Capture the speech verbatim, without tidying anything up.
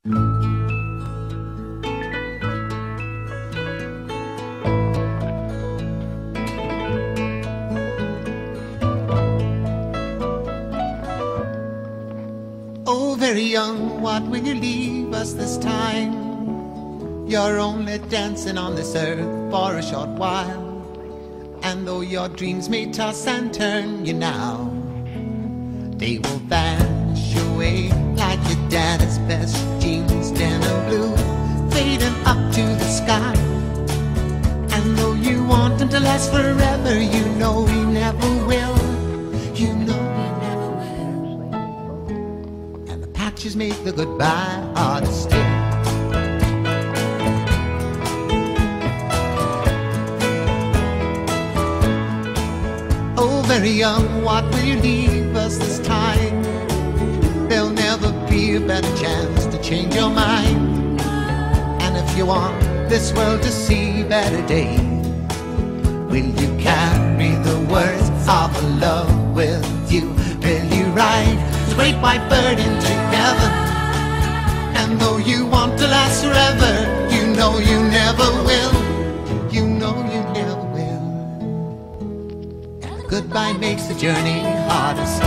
Oh, very young, what will you leave us this time? You're only dancing on this earth for a short while, and though your dreams may toss and turn you now, they will vanish away like your daddy's best jeans, denim blue, fading up to the sky. And though you want them to last forever, you know he never will. You know he never will. And the patches make the goodbye harder still. Oh, very young, what will you leave us this time? There'll never be a better chance to change your mind. And if you want this world to see better days, will you carry the words of love with you? Will you ride the great white bird into heaven? And though you want to last forever, you know you never will. You know you never will. Goodbye makes the journey harder still.